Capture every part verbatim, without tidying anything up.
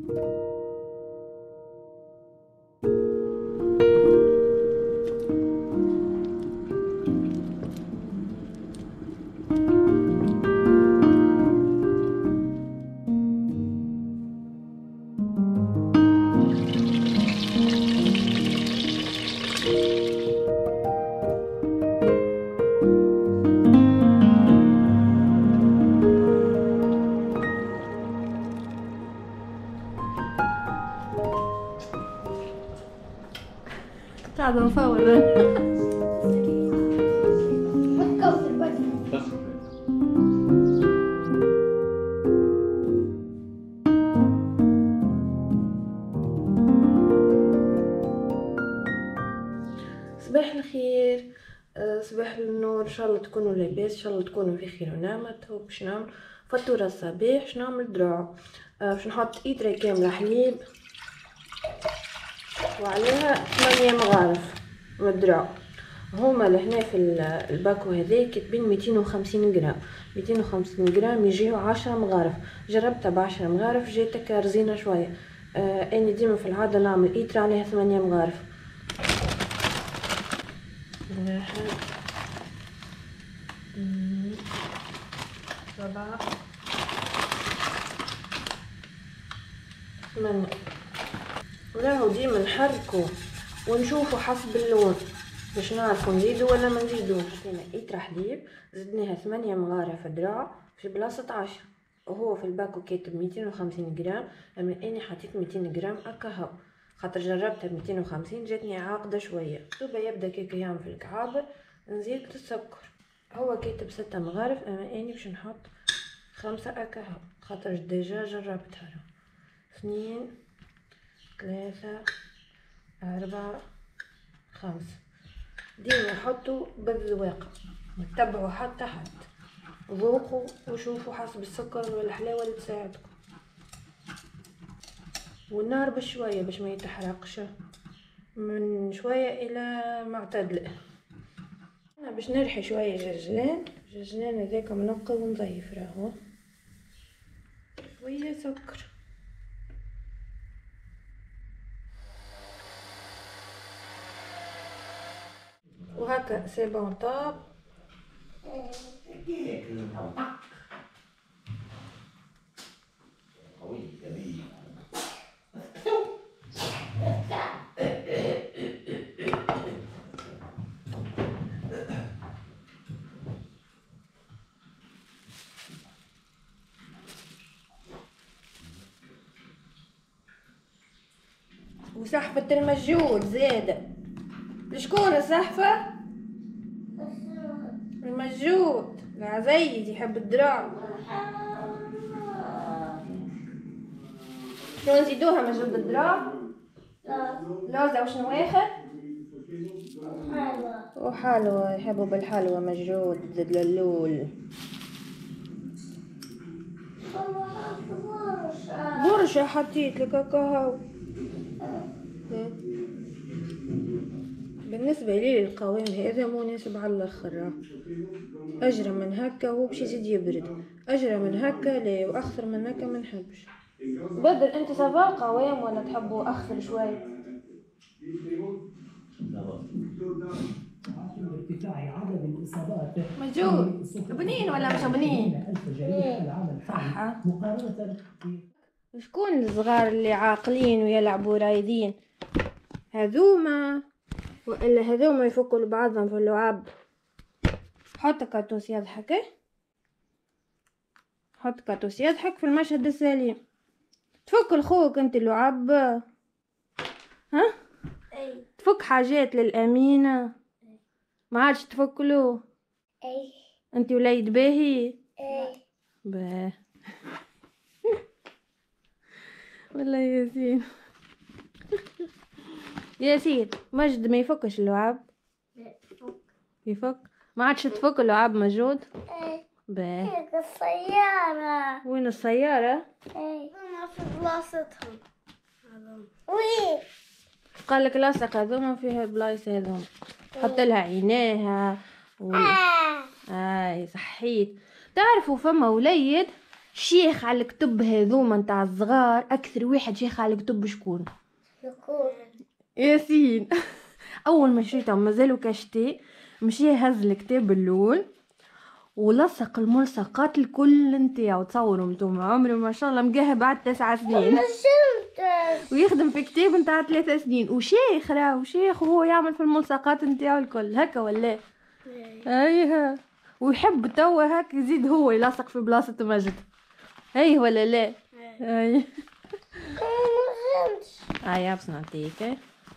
قاعدة نصور. صباح الخير، صباح النور، ان شاء الله تكونوا لاباس، ان شاء الله تكونوا في خير ونعمه. تو باش نعمل فطوره الصباح، باش نعمل دراع. باش نحط ايدرا كامله حليب وعليها ثمانية مغارف من الدراع. هما لهنا في الباكو هذا كاتبين ميتين وخمسين غرام، ميتين وخمسين غرام يجيو عشرة مغارف. جربتها بعشرة مغارف جاتك رزينه شويه. آه اني ديما في العاده نعمل ايترا عليها ثمانية مغارف. واحد اثنين سبعة ثمانية. وراهو ديما نحركو ونشوفو حسب اللون باش نعرفو نزيدو ولا ما نزيدوش. حطينا ايترا حليب، زدناها ثمانية مغارف دراع في بلاصة عشرة، وهو في الباكو كاتب ميتين وخمسين غرام، اما اني حطيت ميتين غرام هكا هو، خاطر جربتها ميتين وخمسين جاتني عاقده شويه. دوبا يبدا كيكا يعمل في الكعاب. نزيد السكر، هو كاتب ستة مغارف اما اني باش نحط خمسة هكا هو، خاطر ديجا جربتها. اثنين ثلاثة أربعة خمسة. ديما نحطو بالذواقة وتتبعوا حتى حد، ذوقوا وشوفوا حسب السكر والحلاوه اللي تساعدكم. والنار بشويه باش ما يتحرقش، من شويه الى معتدله. انا باش نرحي شويه جرجلان، جرجلان هذاك منقي ونظيف، راهو شويه سكر. وهكا سي بون طاب. وسحفة المجهود زادة. لشكون السحفة؟ المجهود العزيز يحب الدراع. شنو نزيدوها مجهود الدراع؟ لوزة وشنو واخر؟ وحلوى. وحلوى، يحبوا بالحلوى مجهود زد للول. برشا حطيت لك هكا. بالنسبة لي القوام هذا مناسب على الاخر، اجرى من هكا هو باش يزيد يبرد، اجرى من هكا لا، واخسر من هكا ما نحبش. بدر انت صافا قوام ولا تحبوا اخسر شوي؟ مجود بنين ولا مش بنين؟ صح. شكون الصغار اللي عاقلين ويلعبوا رايدين؟ هذوما والا هذوما يفكوا لبعضهم في اللعاب؟ حط كاتوس يضحك، حط كاتوس يضحك في المشهد السليم. تفك لخوك انت اللعاب؟ ها؟ اي تفك حاجات للامينه؟ ما عادش تفك له؟ اي انت وليد باهي؟ اي باه. والله ياسين. ياسين مجد ما يفكش اللعاب؟ لا يفك. يفك؟ ما عادش تفك اللعاب مجود؟ اي باه. هيك السيارة. وين السيارة؟ اي هما في بلاصتهم هذوما. وين؟ قال لك لاصق هذوما فيها البلايص هذوما، حط لها عيناها و... آه. اي صحيت. تعرفوا فما وليد شيخ على الكتب هذوما نتاع الصغار، اكثر واحد شيخ على الكتب شكون؟ شكون؟ ياسين. اول ما شريتهم مازالوا كاشتي، مشي هز الكتاب اللول ولصق الملصقات الكل نتاعو. تصوروا نتوما عمره ما شاء الله مقاها بعد تسعة سنين ويخدم في كتاب نتاع ثلاثة سنين، وشيخ راهو شيخ وهو يعمل في الملصقات نتاعو الكل هكا ولا ايها، ويحب توا هكا يزيد هو يلصق في بلاصة مجد. اي ولا لا؟ اي اي بس نعطيك.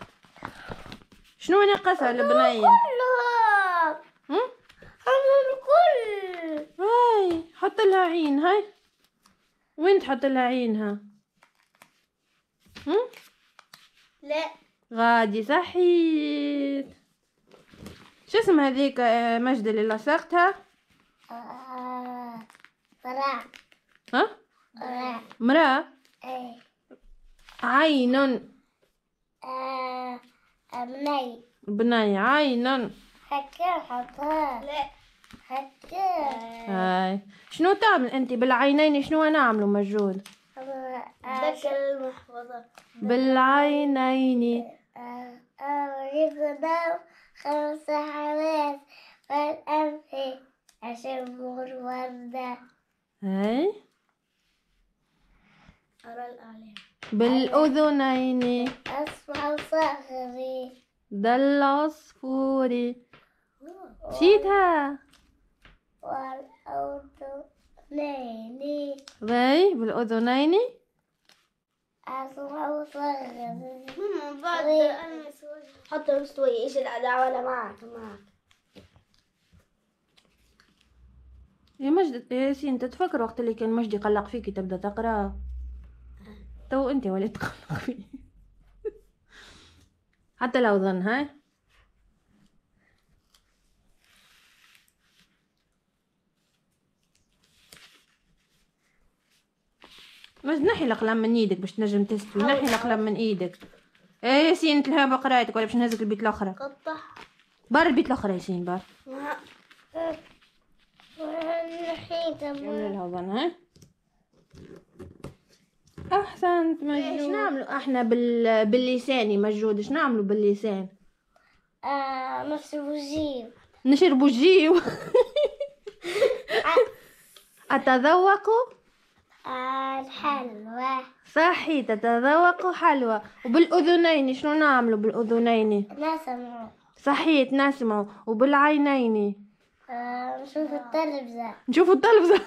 شنو ناقصها البنيه؟ هم الكل. هاي حط لها عين. هاي وين تحط لها عينها؟ هم لا غادي صحيت. شو اسم هذيك مجد اللي لصقتها؟ آه. مرا. ها مرا. مرا. اي عين. آه. بني. بني عين. هكا حطها. لا هكا. هاي شنو تعمل انت بالعينين؟ شنو نعملوا مجهود ذكر المحفظة بالعينين؟ يقدم خمس حواس والأنف أشم الوردة. هاي أرى الأعلام بالأذنين أسمع صخري دل عصفوري. شيتها والأذنين باي بالأذنين أسمع صخري. بعد أنا حط مستوي. إيش الأداة ولا معك معك يا مجد يا ياسين، تتفكر وقت اللي كان مجدي يقلق فيكي تبدا تقرا؟ تو انت ولا تقلق فيه حتى لو ظن. هاي مجد نحي الأقلام من ايدك باش تنجم تستوي. نحي الأقلام من ايدك. ايه ياسين تلهى بقرايتك ولا باش نهزك البيت الاخرى؟ قطع بار البيت الاخرى ياسين بار. نحيتها لها ظن. هاي احسنت مجهود. ايش نعملوا احنا بال... باللساني مجهود؟ ايش نعملوا باللسان؟ آه نشرب الجيم. نشربوا الجيو. اتذوق آه الحلوى. صحي تتذوق حلوى. وبالاذنين شنو نعملوا بالاذنين؟ نسمع. صحيت نسمعوا. وبالعينين آه نشوف التلفزة. نشوفوا التلفزة.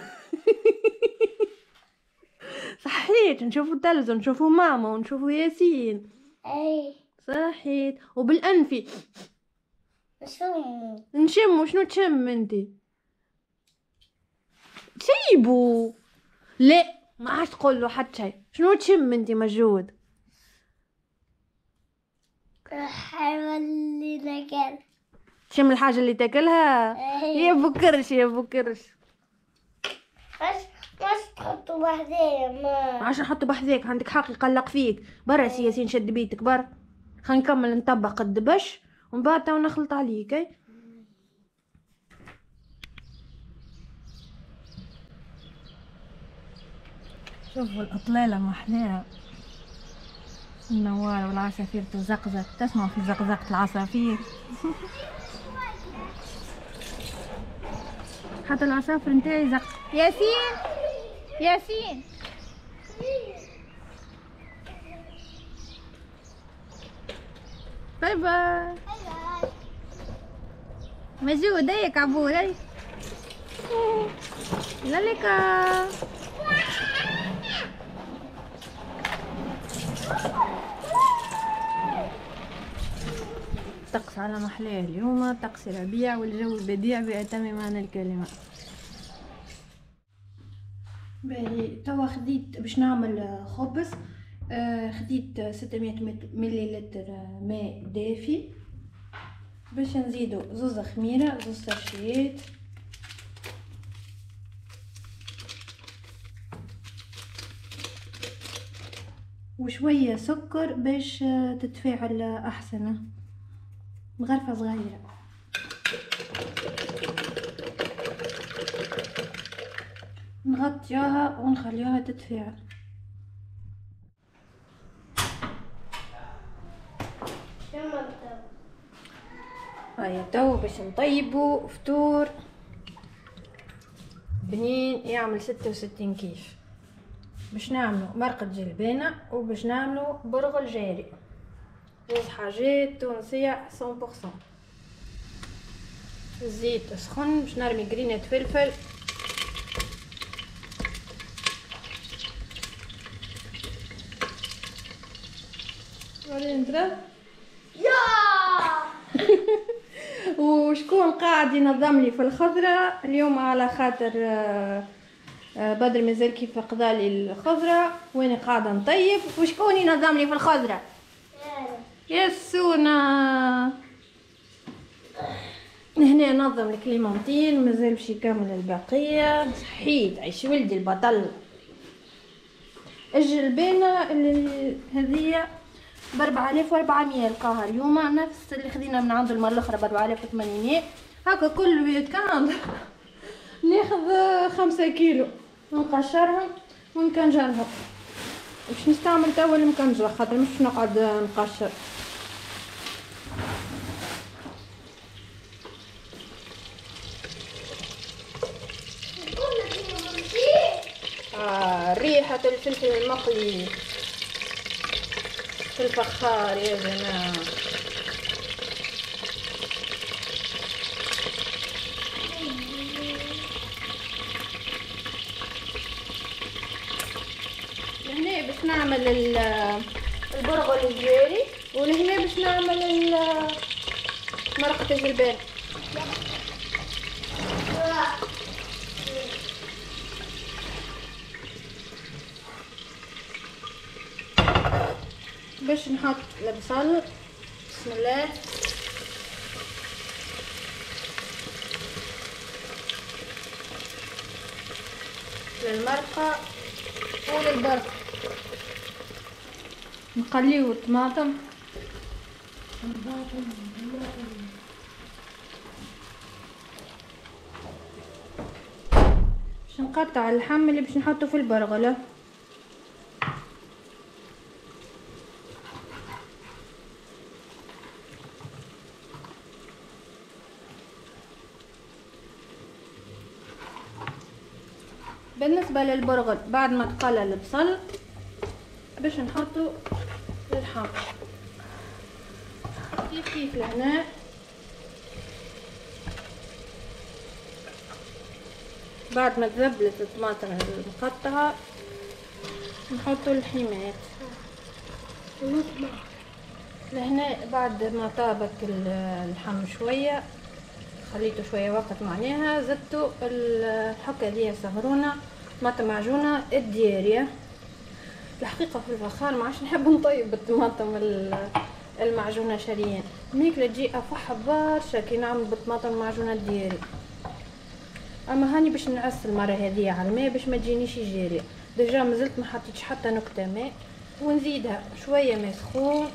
صحيت نشوفوا التلفزة، نشوفوا ماما ونشوفوا ياسين. اي صحيت. وبالانف نشمو. نشموا. شنو تشم انتي؟ سيبوا لا ما عادش تقول له حتى شيء. شنو تشم انتي مجهود؟ الحيوان اللي ناكل. تشم الحاجة اللي تاكلها؟ أي. يا بكرش يا بكرش. مش مش تحطوا بحذايا ما عشان نحطوا بحذاك. عندك حق يقلق فيك. برا سي ياسين شد بيتك برا. خلينا نكمل نطبق الدبش ومن بعد تو نخلط عليك. اي شوفوا الأطلالة محلاها، النوار والعصافير تزقزق. تسمعوا في زقزقة العصافير؟ حتى العصافر نتاعي زق. ياسين ياسين باي باي. مجهود هيك عبور. هي لاليكا. طقس على محلاه اليوم، طقس ربيع والجو بديع بأتم معنى الكلمة. باهي توا خديت باش نعمل خبز. آه خديت ستمية مليلتر ماء دافي باش نزيدو زوز خميرة زوز ساشيات وشوية سكر باش تتفاعل احسن. مغرفة صغيرة. نغطيوها ونخليوها تتفاعل. هيا تو باش نطيبو فطور بنين يعمل ستة وستين كيف. باش نعملو مرقة جلبانة وباش نعملو برغل جاري، جوز حاجات تونسية مية بالمية. الزيت سخن باش نرمي قرينة فلفل، وريني نضرب وشكون قاعد ينظم لي في الخضرة اليوم على خاطر بدر مازال كيف قضالي الخضرة وانا قاعده نطيب. وشكون ينظم لي في الخضرة؟ يا سونا هنا نظم لك ليمونتين مازال باش يكمل البقيه. صحيت عيش ولدي البطل. الجلبانه هذه باربعة آلاف وأربعمية لقاها اليوم، نفس اللي خذينا من عند المره الاخرى باربعة آلاف وثمانمية. هكا كل ويكاند ناخذ خمسة كيلو نقشرهم ونكنجرهم. باش نستعمل توا المكنجره خاطر مش نقعد نقشر. آه ريحة الفلفل المقلي في الفخار يا جماعة. لهنا باش نعمل البرغل الجاري ولهنا باش نعمل مرقة الجلبان. باش نحط البصل بسم الله للمرقة وللبرق. نقليو الطماطم باش نقطع اللحم اللي باش نحطه في البرغلة. بالنسبة للبرغل بعد ما تقلى البصل باش نحطو اللحم كيف كيف لهنا. بعد ما تذبلت الطماطم المقطعة نحطو الحمات لهنا. بعد ما طابك اللحم شوية خليته شويه وقت معناها زدتو الحكه دي سهرونه طماطم معجونه الدياريه. الحقيقه في الفخار ما عادش نحب نطيب بالطماطم المعجونه شريان، ماكله تجي افح برشا كي نعمل بالطماطم المعجونه الدياري. اما هاني باش نعس المره هذه على الماء باش ما تجينيش جاريه. ديجا مازلت ما حطيتش حتى نكته ماء ونزيدها شويه ماء سخون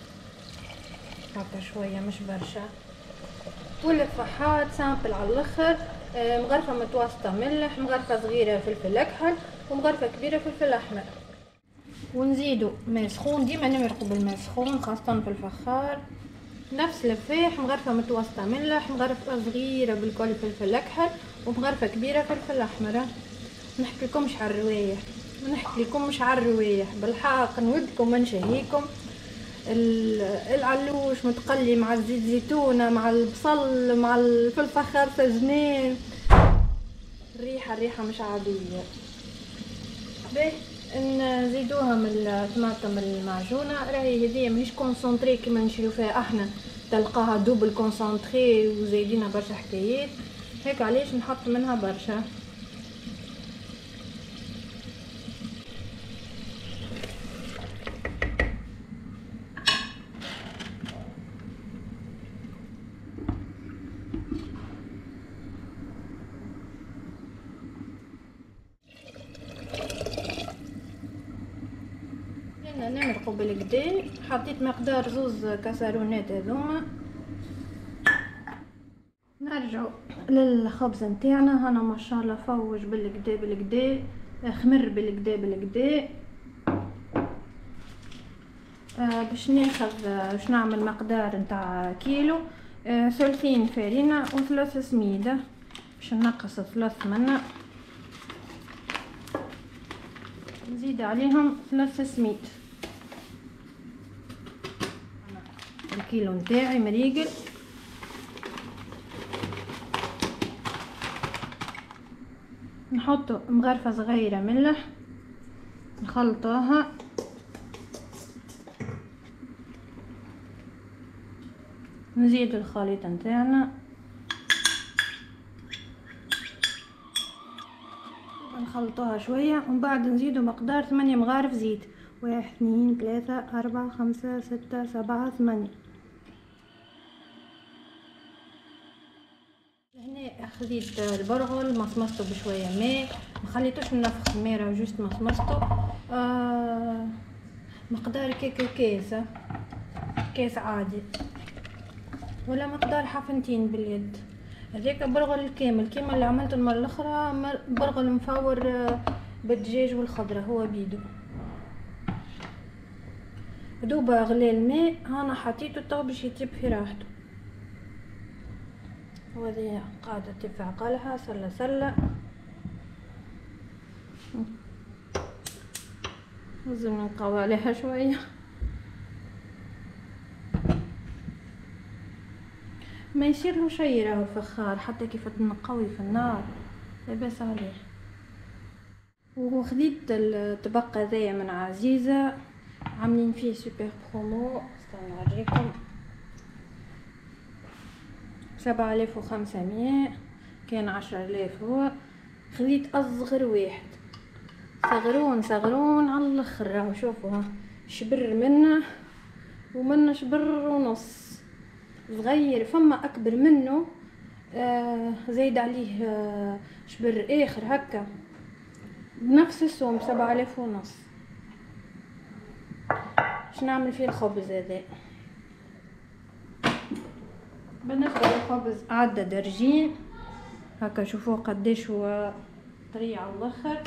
هكا شويه مش برشا. والفحات سامبل على الاخر، مغرفه متوسطه ملح، مغرفه صغيره فلفل اكحل، ومغرفه كبيره فلفل احمر. ونزيدو ماء سخون، ديما نمرقوا بالماء سخون خاصه في الفخار. نفس الفاح، مغرفه متوسطه ملح، مغرفه صغيره بالكل فلفل اكحل، ومغرفه كبيره فلفل احمر. نحكي لكمش على الروايح، ما نحكي لكمش على الروايح بالحق، نودكم ونشهيكم. العلوش متقلي مع الزيت زيتونه مع البصل مع الفلفل خارصه جنين. الريحه الريحه مش عاديه. باهي نزيدوها من الطماطم المعجونه، راهي هذه ماهيش كونسونطري كيما نشريو فيها احنا، تلقاها دوبل كونسونطري وزايدينها برشا حكايات، هيك علاش نحط منها برشا. نمرقوا بالكدا. حطيت مقدار زوز كاسرونات هذوما، نرجعوا للخبز نتاعنا. هنا ما شاء الله فوج بالكدا بالكدا، خمر بالكدا بالكدا. آه باش ناخذ آه باش نعمل مقدار نتاع كيلو، آه ثلثين فرينه وثلاث سميده، باش نقص ثلاث منه، نزيد عليهم ثلاث سميد. الكيلو نتاعي مريقل. نحط مغرفه صغيره ملح، نخلطوها. نزيد الخليط نتاعنا، نخلطوها شويه ومن بعد نزيدو مقدار ثمانية مغارف زيت. واحد اثنين ثلاثة أربعة خمسة ستة سبعة ثمانية. هنا خذيت البرغل مصمصته بشويه ماء، ما خليتوش ننفخ الماء، راه جوست مصمصته. آه مقدار كيك كاسه، كاس عادي، ولا مقدار حفنتين باليد. هذاك برغل الكامل كيما اللي عملته المره الاخرى، برغل مفور بالدجاج والخضره هو بيدو. دوبا غلي الماء، انا حطيته تو باش يطيب في راحته. وهذه قاعده تطيب عقلها سله سله. لازم نقوي عليها شويه، ما يصير له شي راهو الفخار، حتى كيف تنقوي في النار لاباس عليه. وخديت الطبق هذايا من عزيزه، عاملين فيه سوبر برومو، استنى نوريكم. سبعة آلاف وخمسمية، كان عشرة آلاف هو. خديت اصغر واحد، صغرون صغرون على الاخر. راهو شوفوا ها، شبر منه ومنه شبر ونص صغير. فما اكبر منه آه زايد عليه آه شبر اخر هكا بنفس السوم، سبعة آلاف ونص. باش نعمل فيه الخبز هذا. بالنسبه للخبز عدة درجين هكا، شوفوا قديش هو طري على الاخر.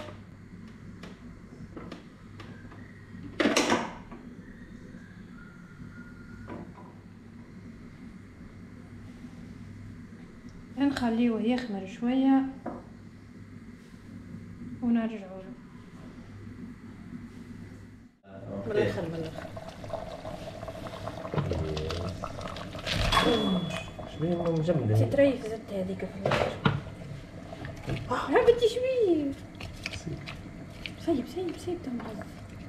نخليه يخمر شويه ونرجعوا له. بالاخر بالاخر شويه مجمده. تتريف زدت هذيك في الاخر. هبطي شويه. سيب سيب سيب تمغز.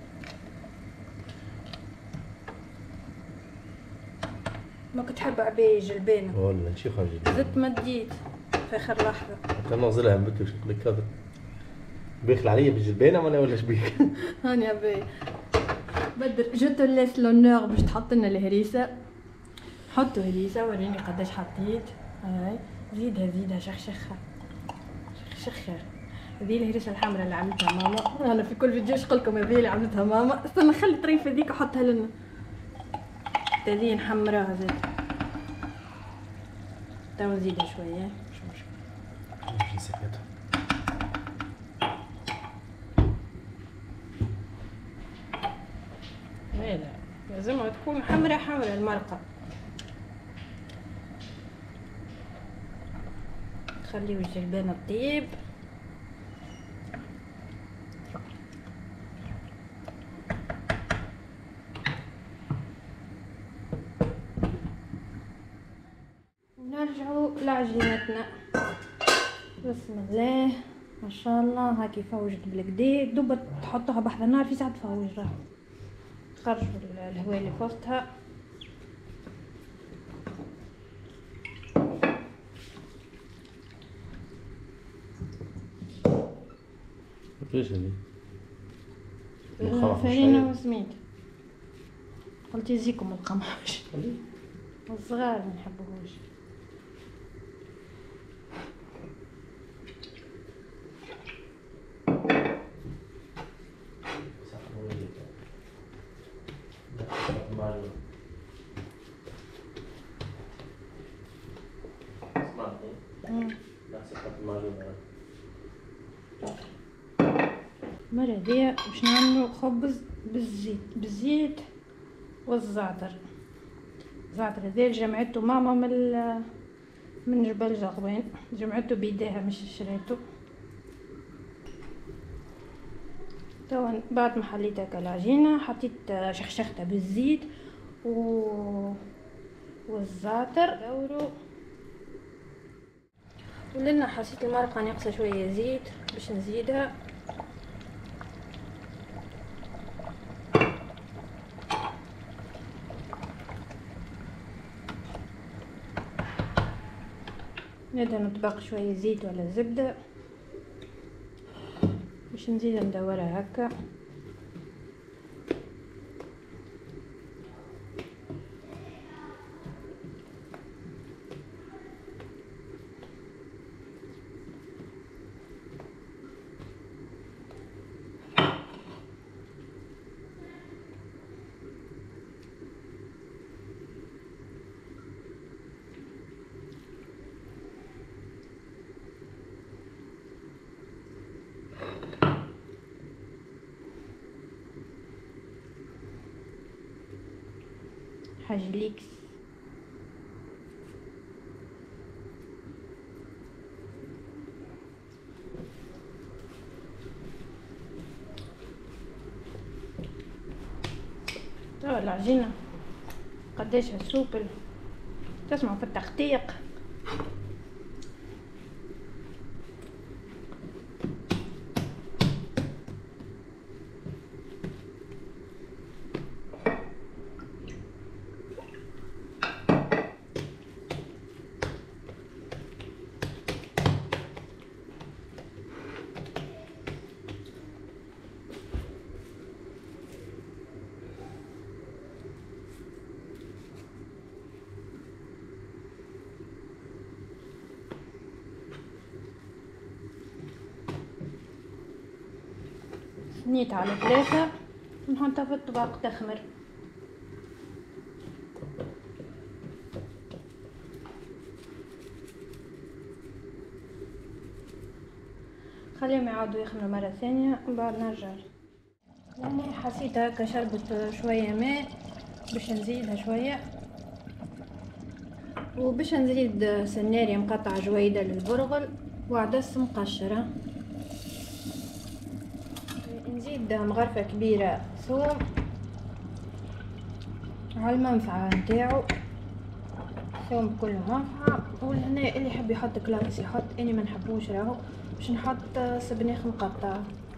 ما كنت حابه عباية جلبانه والله نشي خارج. زدت مديت في اخر لحظه. كان نغزلها من بكري شكلك كذا بيخل عليا بالجلبانه ولا ولا شبيك؟ هاني عباية بدر جوت لاس لونور باش تحط لنا الهريسه. حطوا هريسه، وريني قداش حطيت. هاي زيدها زيدها شخشخها شخشخها. هذه الهريسه الحمراء اللي عملتها ماما. انا في كل فيديو نقول لكم هذه اللي عملتها ماما. استنى خلي طريف هذيك وحطها لنا. هذه نحمراها زيد. تو نزيدها شويه مش مشكله. في سكتها. لا لا لازم تكون حمراء حمراء المرقه. خليو الجلبانه تطيب. ونرجعوا لعجينتنا. بسم الله ما شاء الله. هاكي فوجت بالكدا، دوبا تحطوها بحذ النار في ساعه تفوج راه تخرجوا الهواء اللي في وسطها. ايش هذي؟ فرينه وسميد. قلت يزيكم القماش الصغار ما نحبوهوش. نحسب حط المعجون. المرة دي باش نعملو خبز بالزيت بالزيت والزعتر. الزعتر هذا جمعته ماما من من جبل جغوان، جمعته بيديها مش شريته. توا بعد ما حليت هكا العجينه حطيت شخشختها بالزيت و والزعتر دورو. ولنا حسيت المرقه ناقصه شويه زيت باش نزيدها. نبدا نطبق شويه زيت ولا زبده باش نزيد ندورها هكا. حاجليكس توا العجينة قداش سوبل، تسمعوا في التختيق. نيت على ثلاثة ونحطها في الطبق تخمر. خليهم يعاودوا يخمروا مرة ثانية ومن بعد نرجع. يعني حسيت هكا شربت شوية ماء باش نزيدها شوية، وباش نزيد سناري مقطع جويدة للبرغل وعدس مقشرة. نزيد مغرفة كبيرة ثوم على المنفعة نتاعو، ثوم كله منفعة. ولهنا اللي يحب يحط كلاكس يحط، اني ما نحبوش راهو باش نحط سبناخ مقطع.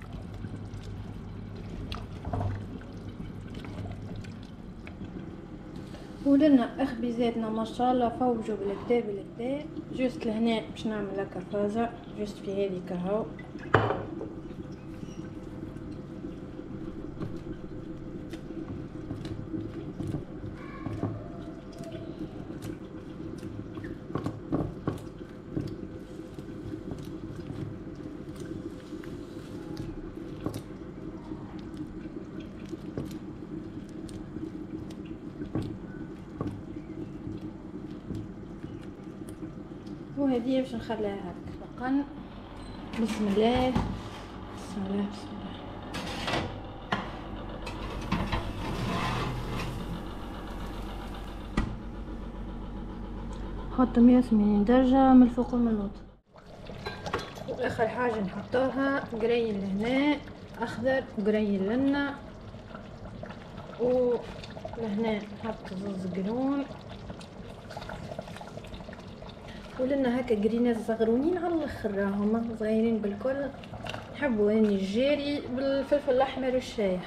ولنا اخبيزاتنا ما شاء الله فوجوا بالكدا بالكدا. جوست لهنا باش نعمل هكا فازة جوست في هذيك اهو. وهذه باش نخليها هكا بقن. بسم الله بسم الله بسم الله. نحط مية وثمانين درجة من الفوق ومن اللوط. واخر حاجة نحطوها قريل لهنا اخضر وقريل لنا، ولهنا نحط زوز قرون. ولنا هكا قرينات صغرونين على الاخر راهم صغيرين بالكل. نحبوا اني الجاري بالفلفل الاحمر والشايح.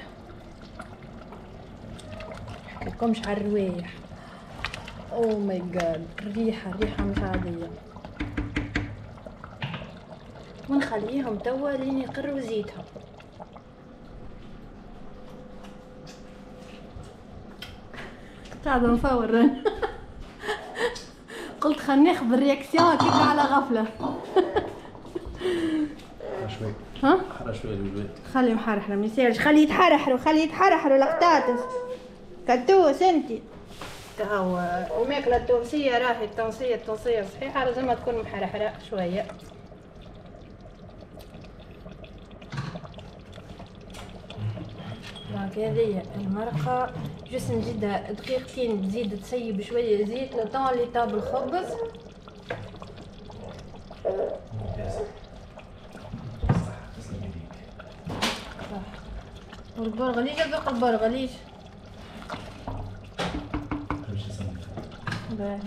نحكيلكمش على الروايح، او ماي جاد الريحه الريحه مش عاديه. ونخليهم توا لين يقروا زيتهم. قاعده نصور قلت خلينا ناخذ الرياكسيون كيف على غفله. شوي ها حرا شوي الولاد، خلي محرحر ما يصيرش، خلي يتحرحروا خلي يتحرحروا لقطاتس كتوس انتي. هو الماكلة التونسية راهي التونسية التونسية صحيحة لازمها تكون محرحرة شوية. دونك هذيا المرقة جست نزيدها دقيقتين، تزيد تسيب شوية زيت لطون اللي طاب الخبز. صح. والبرغليش ذوق البرغليش. باهي.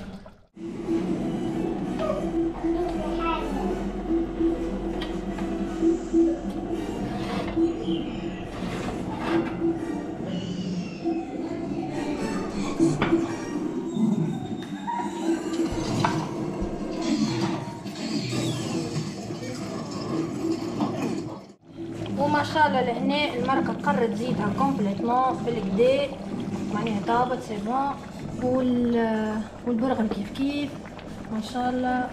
وما شاء الله لهنا المرقه قرت زيتها كومبليتمون بالكدا، معناها طابت سي بون. وال والبرغل كيف كيف ما شاء الله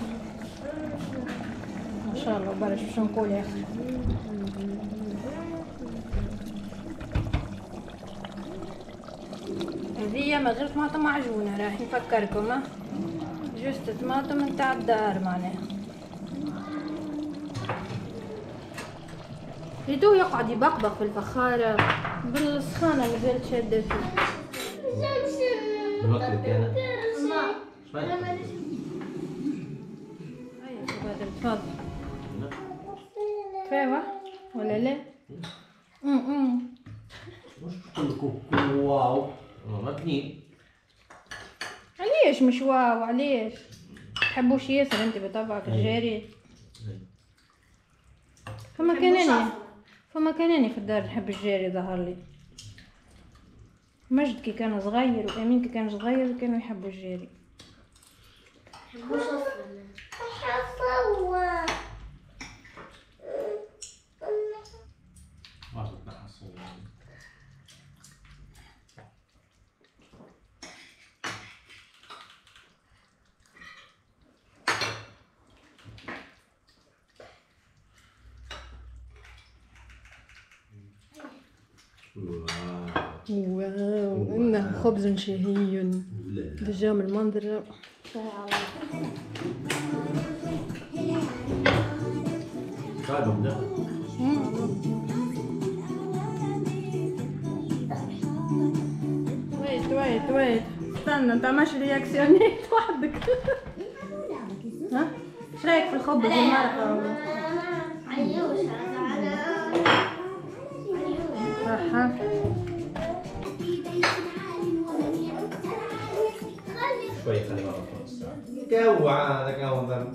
ما شاء الله برش. باش نقول يا اخي هذيا من غير طماطم معجونه، راح نفكركم ها جوست طماطم نتاع الدار معناها. ريتوه يقعد يبقبق في الفخاره بالسخانه مازالت شاده فيه. نوكلك انا. هيا بدر تفضل. كفايه ولا لا؟ امم مش كل كل واو ما اثنين. علاش مش واو علاش؟ تحبوش ياسر انت بطبعك الجاري؟ فما كان اني فما كان اني في الدار نحب الجاري ظهر لي. مجد كي كان صغير وامين كي كان صغير كانوا يحبوا الجاري. يحبوش اصلا. حصوة ما صرت نحصل. واو انه خبز شهي. دجا من المنظر شايفهم ده؟ ويت ويت ويت استنى انت ماشي رياكسيونيت وحدك. ها ايش رايك في الخبز المرقه؟ عيوش صح. شوي خلي بالك. جوع هذا كمان.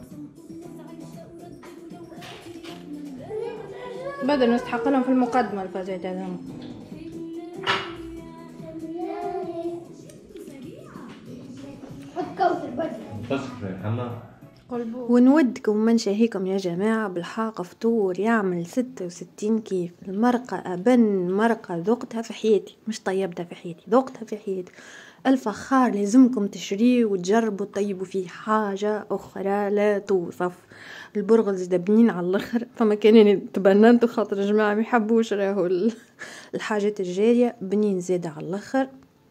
بدل نستحق لهم في المقدمة الفازات هذوما. حط كوثر بدل. بس شوي حنا. ونودكم من شهيكم يا جماعة بالحاقة فطور يعمل ستة وستين كيف. المرقة أبن مرقة ذقتها في حياتي، مش طيبتها في حياتي، ذقتها في حياتي. الفخار لازمكم تشريه وتجربوا تطيبوا فيه، حاجة أخرى لا توصف. البرغل زيد بنين على الآخر، فما كان تبننتو خاطر جماعة ما يحبوش راهو الحاجات الجارية، بنين زيد على الآخر.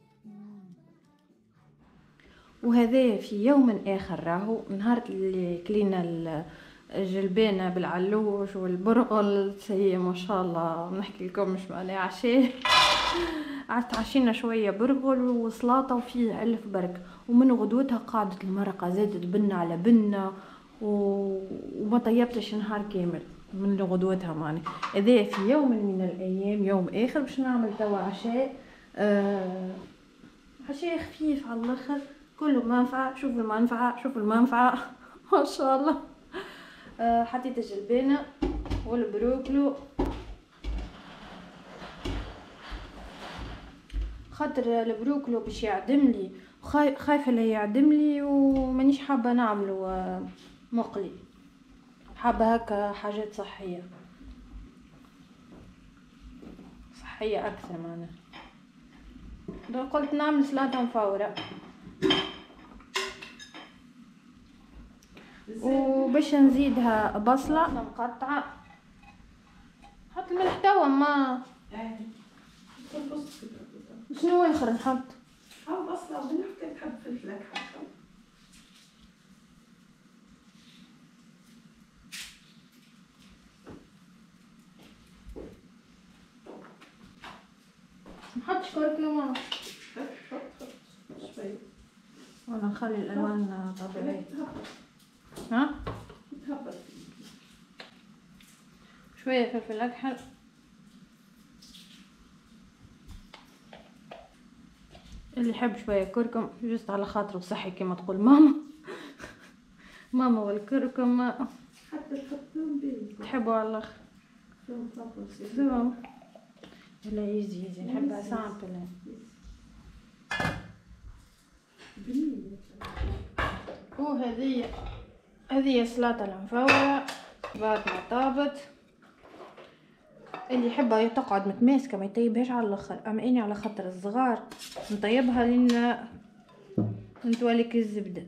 وهذا في يوم آخر راهو نهار اللي كلينا الجلبانة بالعلوش والبرغل سي ما شاء الله نحكي لكم مش معناها عشاء. عشينا شوية برغل وسلاطة وفيه ألف برك، ومن غدوتها قعدت المرقة زادت بنة على بنة وما طيبتش نهار كامل من غدوتها معناها. هذا في يوم من الأيام يوم آخر باش نعمل توا عشاء آه عشاء خفيف على الآخر كله منفعة. شوفوا المنفعة شوفوا المنفعة ما شاء الله. آه حطيت الجلبانة والبروكلو خاطر البروكلو باش يعدم لي، خايفه لا يعدم لي ومانيش حابه نعمله مقلي، حابه هكا حاجات صحيه صحيه اكثر معناها. قلت نعمل سلطه مفوره وباش نزيدها بصله مقطعه. حط الملح توا ما شنو اخر نحط؟ حاول بصل صافي حتى تحب فلفل أكحل. نحط كركم حط حط حط شوي ولا نخلي الالوان طبيعيه؟ ها تهبط شويه فلفل اكحل، اللي يحب شويه كركم جست على خاطره صحي كما تقول ماما. ماما والكركم حتى تحط ثوم بيه تحبوا على الاخر. ثوم فقط ثوم ولا يزي يزي نحبها سامبل. وهذه هذه سلطة المفورة بعد ما طابت، اللي يحبها تقعد متماسكة ما يطيبهاش على الاخر، اما اني على خاطر الصغار نطيبها لين نتولك الزبدة.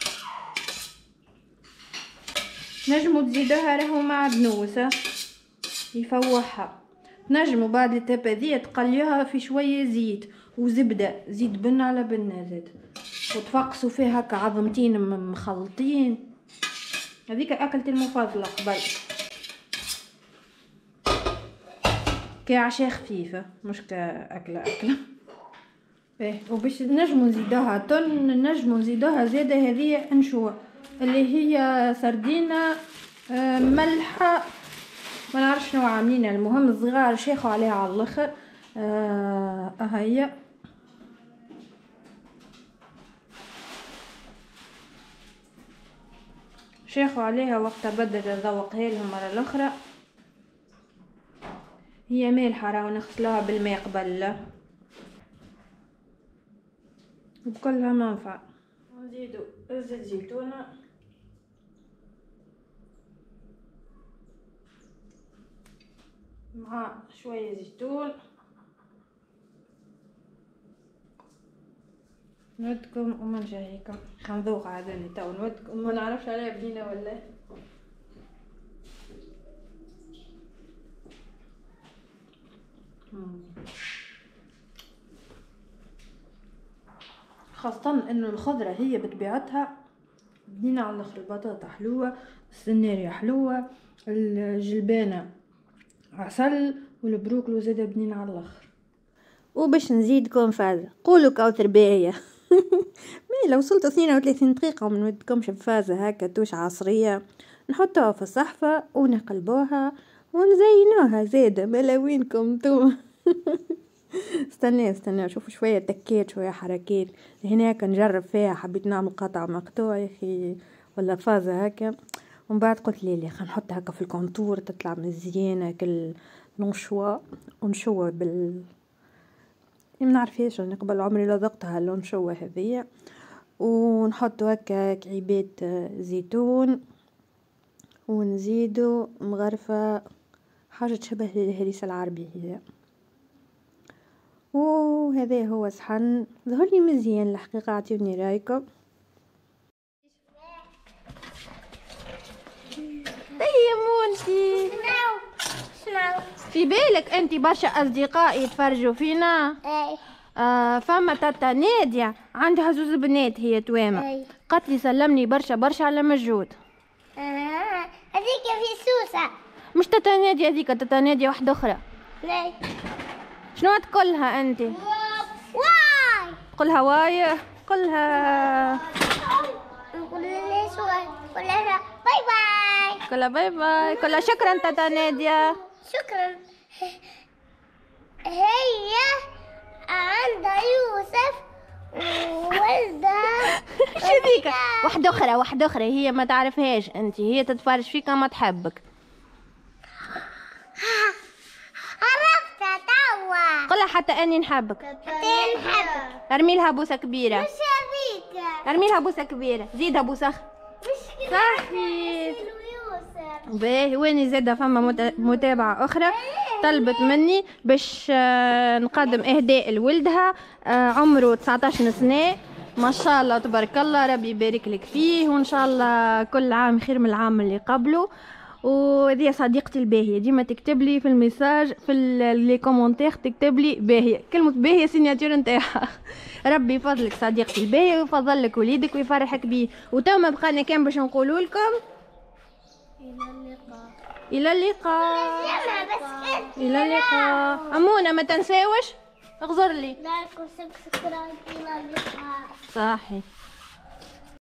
نجموا تزيدوها راهو مع دنوسة يفوحها، نجموا بعد التبة ذي تقليوها في شوية زيت وزبدة، زيت بن على بنة زيت، وتفقسوا فيها هكا عظمتين مخلطين. هذيك اكلتي المفضلة قبل كعشاء خفيفة مش كأكلة أكلة. ايه وباش نجمو نزيدوها تن نجمو نزيدوها زيادة هذه انشوة اللي هي سردينة آه ملحة ما نعرفش شنو عاملينها، المهم الصغار شيخوا عليها على الاخر. آه هي شيخوا عليها وقتها بدت ذوقها لهم مرة الاخرى. هي مالحة راهو نغسلوها بالماء قبل وبكلها منفعة. نزيدو زيت زيتونة مع شوية زيتون. نودكم وما نشهيكم خنذوق عادني تو نودكم ما نعرفش عليها بدينا ولا خاصة انه الخضرة هي بطبيعتها بدينا على الاخر. البطاطا حلوة، السناريا حلوة، الجلبانة عسل، والبروكلو زاده بنين على الاخر. وباش نزيدكم فازة قولوا كوثر باهية. مي لو وصلت اثنين وثلاثين دقيقة وما نودكمش بفازة هكا توش عصرية نحطوها في الصحفة ونقلبوها ونزينوها زاده ملاوينكم انتوما. استنى استنى شوفوا شوية تكات شوية حركات هناك نجرب فيها، حبيت نعمل قطع مقطوع يا اخي ولا فازة هكا، ومن بعد قلت لي خلينا نحطها هكا في الكونتور تطلع مزيانه كل لونشوا ونشوه بال ما نعرفيش انا قبل عمري لا ذقتها اللونشوا هذيا. ونحط هكا كعيبات زيتون ونزيدو مغرفه حاجه تشبه الهريسه العربيه. وهذا هو صحن ظهرلي مزيان الحقيقه، اعطيوني رايكم. طيمونتي شنو في بالك انت برشا اصدقاء يتفرجوا فينا؟ اي آه فما تاتا نادية عندها زوز بنات هي توامة، أي. قالت لي سلمني برشا برشا على مجهود. اه هذيك في سوسة. مش تاتا نادية هذيك، تاتا نادية واحدة اخرى. لا شنو تقولها انت؟ واي قلها واي قلها نقول لها شو نقول لها باي باي. قلها باي باي قلها شكرا تاتا نادية. شكرا. هي عندها يوسف وولدها. ايش هذيك؟ واحدة اخرى واحدة اخرى هي ما تعرفهاش انت، هي تتفرج فيك ما تحبك. عرفتها توا. قلها حتى اني نحبك. حتى نحبك. ارمي لها بوسة كبيرة. مش هذيك. ارمي لها بوسة كبيرة، زيدها بوسة. مش كده. صحيت. يوسف. باهي ويني زادة فما مت- متابعة أخرى طلبت مني باش آه، نقدم إهداء لولدها آه، عمره تسعطاش سنة ما شاء الله تبارك الله، ربي يبارك لك فيه وإن شاء الله كل عام خير من العام اللي قبله. وهذه صديقتي الباهيه، ديما تكتب لي في الميساج في لي كومونتير، تكتب لي باهيه، كلمه باهيه سيناتور نتاعها. ربي يفضلك صديقتي الباهيه ويفضل لك وليدك ويفرحك بيه. وتو ما بقانا كان باش نقولوا لكم الى اللقاء. الى اللقاء. امونه ما تنساوش اغزر لي لايك وسبسكرايب. الى اللقاء. صحي.